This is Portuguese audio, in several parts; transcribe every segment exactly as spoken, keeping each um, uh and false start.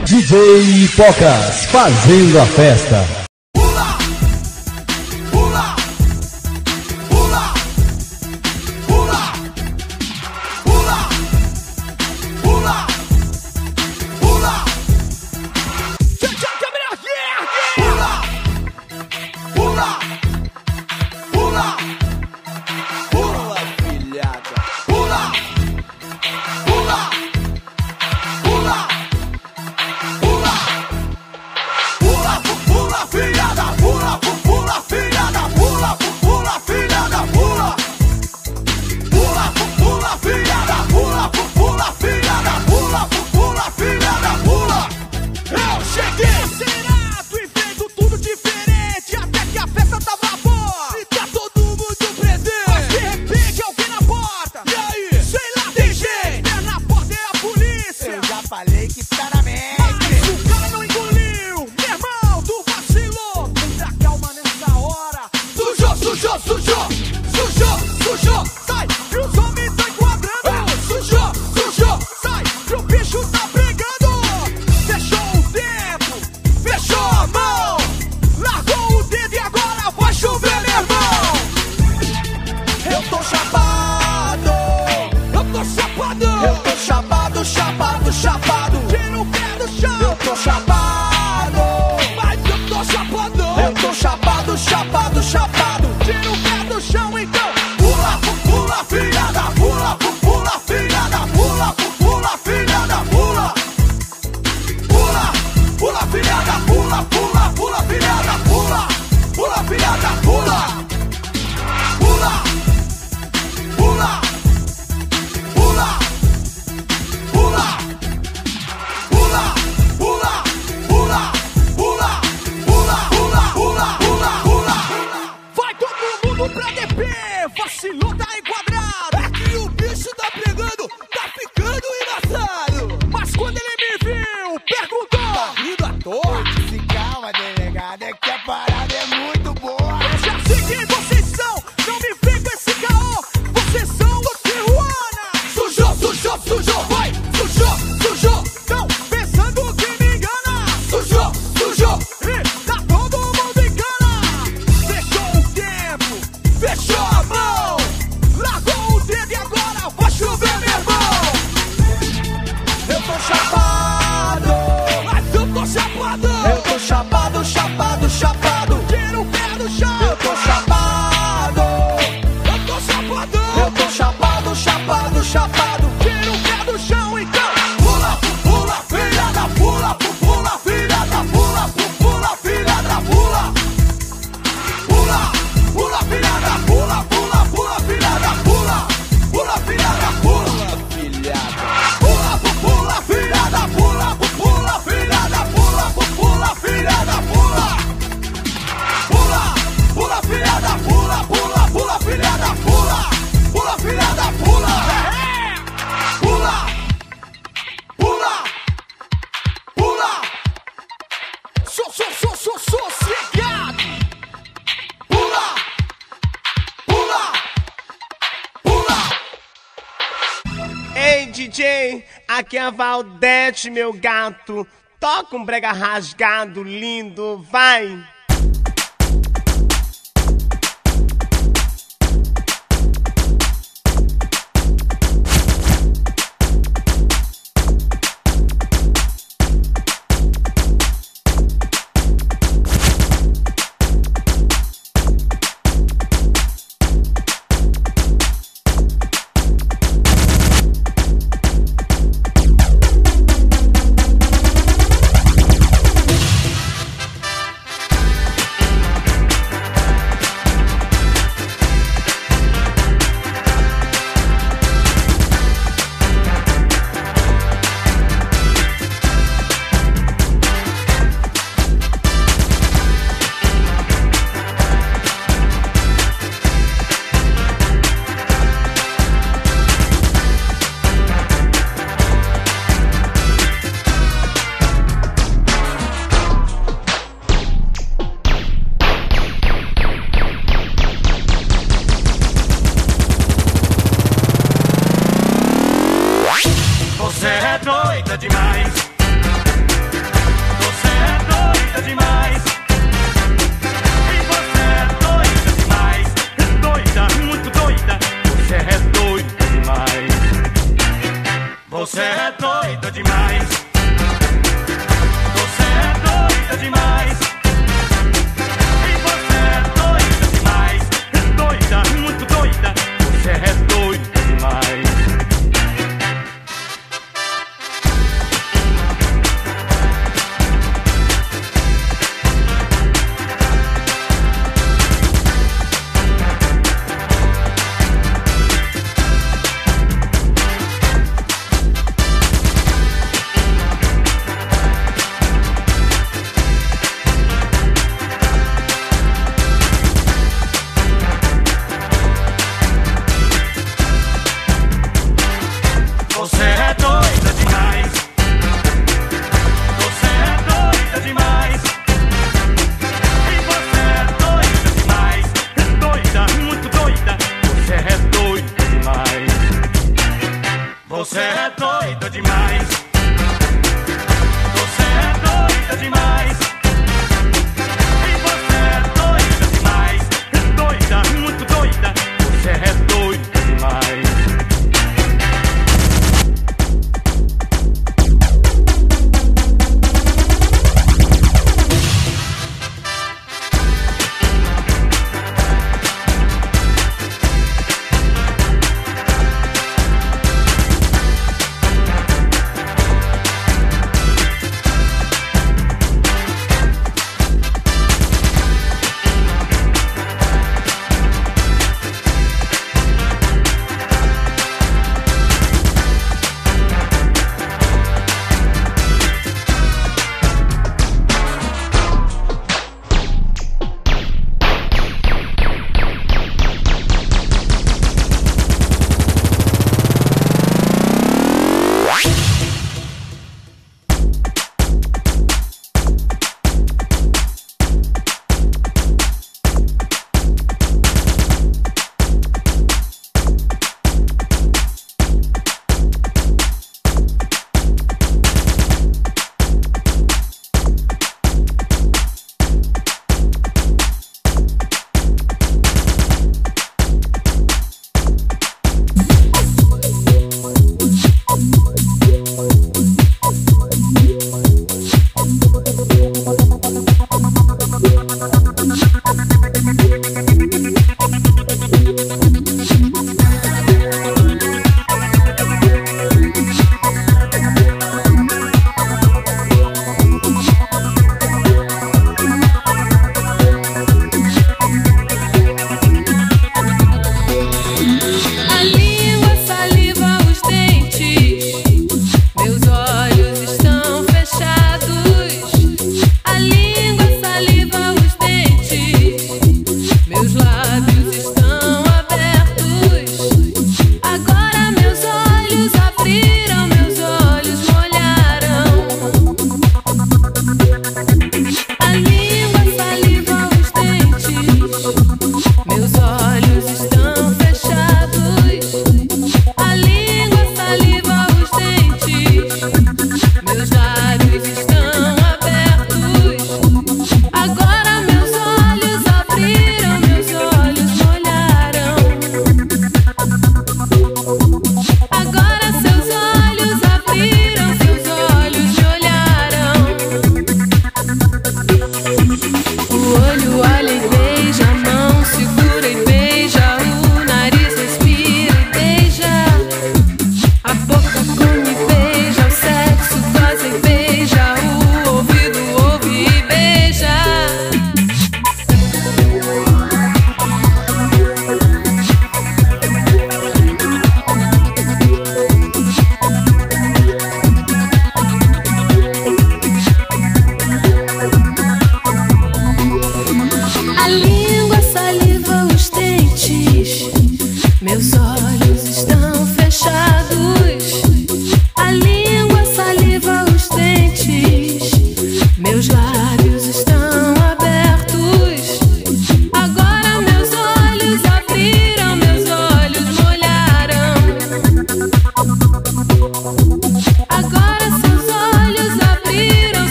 D J Pocas fazendo a festa. Pula, pula, pula, pula, pula, pula, pula. Pula, pula, pula, pula, filhada. Pula, pula, pula. Pula, pula, filhada, pula, pula, filhada, pula, pula, filhada, pula. Pula, pula, filhada, pula, pula, filhada, pula, pula, filhada, pula. Eu cheguei serado e vendo tudo diferente, até que a festa tava boa e tá todo mundo presente. Mas de repente alguém na porta, e aí? Sei lá, tem gente, é na porta, é a polícia. Eu já falei que tá na mente. Mas o cara não engoliu, meu irmão, tu vacilou. Muita calma nessa hora. Sujou, sujou, sujou, sujou, sujou, sai, que os homens tá enquadrando. Sujou, sujou, sai, que o bicho tá pegando. Fechou o dedo, fechou a mão, largou o dedo e agora vai chover, meu irmão. Eu tô chapado, eu tô chapadão, eu tô chapado, chapado, chapado. Tira o pé do chão. Eu tô chapado, mas eu tô chapadão. Eu tô chapado, chapado, chapado. Tira o pé do chão então. Pula, pula, filhada, pula, pula, filhada, pula, pula, filhada, pula. Pula, pula, filhada, pula, pula, pula, filhada, pula. Pula, filhada, pula. Pula, pula, pula, pula, pula, pula, pula, pula, pula, pula, pula, pula, pula. Vai todo mundo pra D P, vacilou, tá enquadrado. É que o bicho tá pegando, tá ficando embaçado. Mas quando ele me viu, perguntou: tá rindo à toa? Se calma, delegado, é que a parada é muito boa. Eu já sei quem vocês são, não me vem com esse caô. Vocês são do Tijuana. Sujou, sujou, sujou, vai, sujou, sujou. Tão pensando que me engana. Sujou, sujou, e tá todo mundo em cana. Fechou o tempo, fechou a mão, largou o dedo e agora vai chover, meu irmão. Eu tô chapado, mas eu tô chapadão. Eu tô chapado, chapado, chapado. Tira o pé do chão. Eu tô chapado, eu tô chapadão. Eu tô chapado, chapado, chapado. Tira o pé do chão então. Pula, pula, filhada, pula, pula, filhada, pula, pula, filhada, pula. Pula, pula, filhada, pula, pula, pula, filhada, pula. Pula, filhada, pula, filhada. Pula, pula, filhada, pula, pula, filhada, pula, pula, filhada, pula. Pula, pula, filhada, pula, pula, pula, filhada, pula. Pula, filhada, pula. Pula, pula, pula. Sou, sou, sou, sou, sossegado. Pula, pula, pula. Ei, D J, aqui é a Valdete, meu gato. Toca um brega rasgado, lindo, vai. doida demais. Você é doida demais. E você é doida demais. Doida, muito doida. Você é doida demais.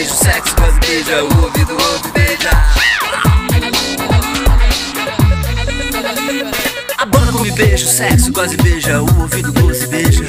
beijo, sexo, goza e beija, o ouvido ouve e beija. A boca come beijo, sexo, goza e beija, o ouvido goza e beija.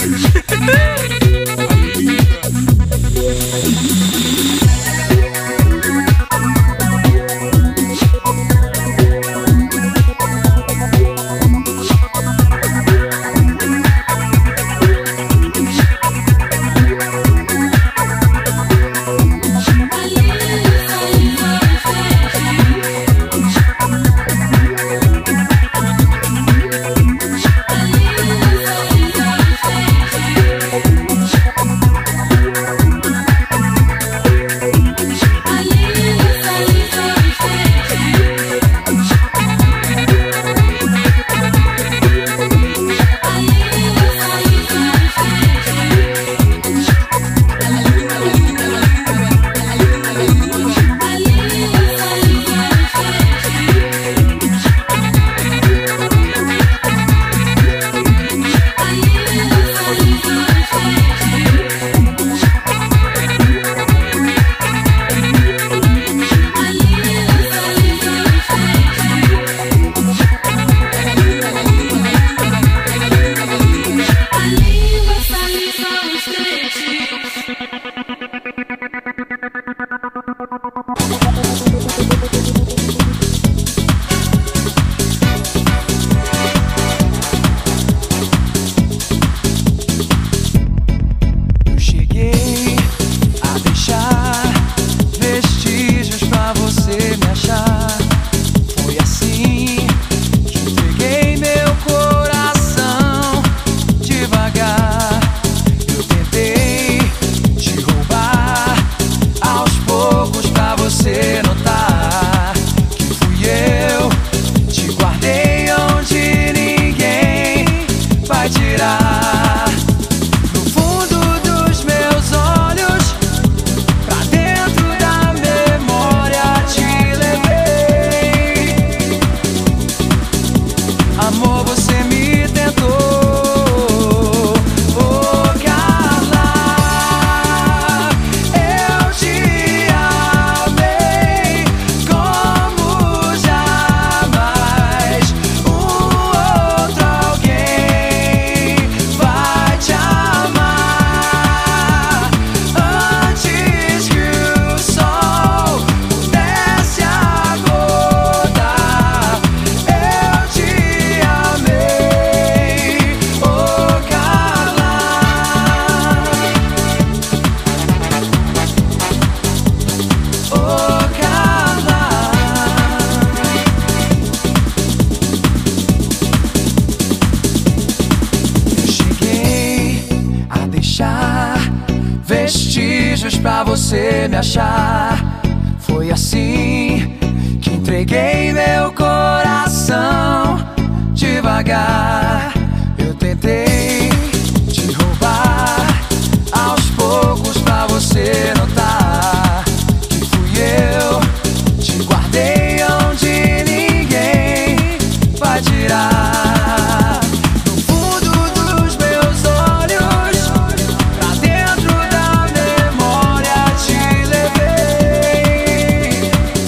Vestígios pra você me achar. Foi assim que entreguei meu coração. Devagar eu tentei te roubar, aos poucos pra você notar que fui eu. Te guardei onde ninguém vai tirar. No fundo dos meus olhos, pra dentro da memória te levei.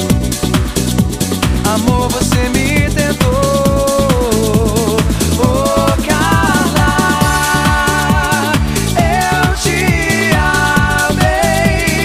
Amor, você me tentou. Oh, Carla, eu te amei.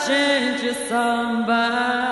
gente sambar.